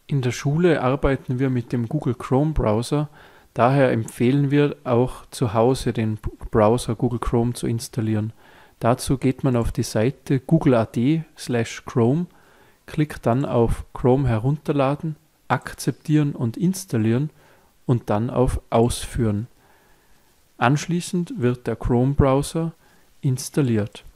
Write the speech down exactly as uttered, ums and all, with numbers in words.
In der Schule arbeiten wir mit dem Google Chrome Browser, daher empfehlen wir auch zu Hause den Browser Google Chrome zu installieren. Dazu geht man auf die Seite google punkt at slash chrome, klickt dann auf Chrome herunterladen, akzeptieren und installieren und dann auf Ausführen. Anschließend wird der Chrome Browser installiert.